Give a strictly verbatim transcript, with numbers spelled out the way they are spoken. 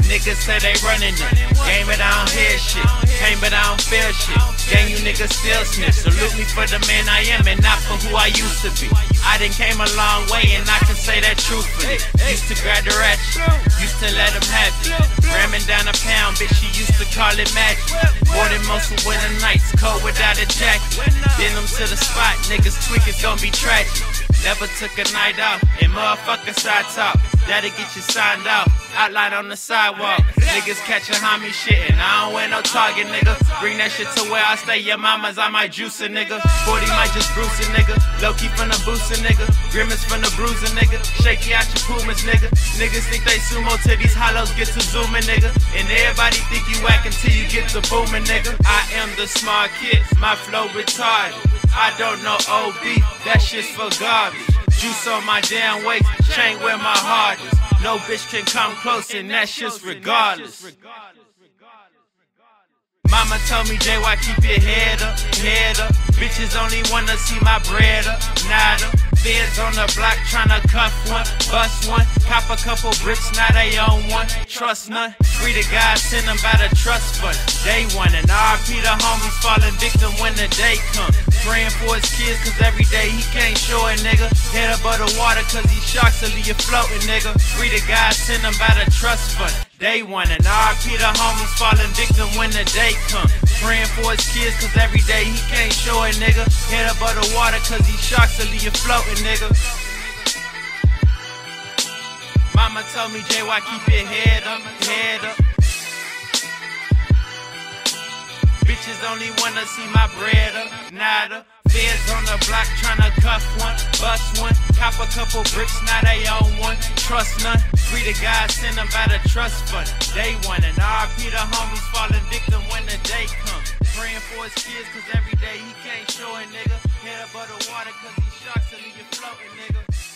Niggas say they running it. Game but I don't hear shit. Pain but I don't feel shit. Gang, you niggas still snitch. Salute me for the man I am and not for who I used to be. I done came a long way and I can say that truthfully. Used to grab the ratchet, used to let them have it. Ramming down a pound, bitch, she used to call it magic. More than most of winter nights, cold without a jacket. Denim to the spot, niggas tweak, it's gon' be tragic. Never took a night off, and motherfucking side talk. That'll get you signed off, outline on the sidewalk. Niggas catching homie shit, and I don't wear no Target, nigga. Bring that shit to where I stay, your mamas, I might juice a nigga. forty might just bruise a nigga. Low-key from the booster, nigga. Grimace from the bruiser, nigga. Shaky out your pumas, nigga. Niggas think they sumo till these hollows get to zooming, nigga. And everybody think you whack until you get to booming, nigga. I am the smart kid, my flow retarded. I don't know O B, that shit's for garbage. Juice on my damn waist, chain where my heart is. No bitch can come close and that shit's regardless. Mama told me, Jay Ave, keep your head up, head up. Bitches only wanna see my bread up, nada. Feds on the block tryna cuff one, bust one. Cop a couple bricks, now they own one. Trust none, free the guys, send them by the trust fund. Day one, and R I P the homies falling victim when the day come. Praying for his kids, cause every day he can't show it, nigga. Head above the water, cause he sharks will leave you floating, nigga. Free the guys, send them by the trust fund. Day one, and R I P the homies falling victim when the day come. Praying for his kids, cause every day he can't show it, nigga. Head above the water, cause he sharks will leave you floating, nigga. Mama told me, Jay Ave, keep your head up, head up. Bitches only wanna see my bread up, nada. Feds on the block tryna cuff one, bust one. Cop a couple bricks, now they own one. Trust none, free the guys, send them by the trust fund. Day one, and R I P the homies falling victim when the day come. Praying for his kids, cause every day he can't show it, nigga. Head above the water, cause he sharks will leave you floating, nigga.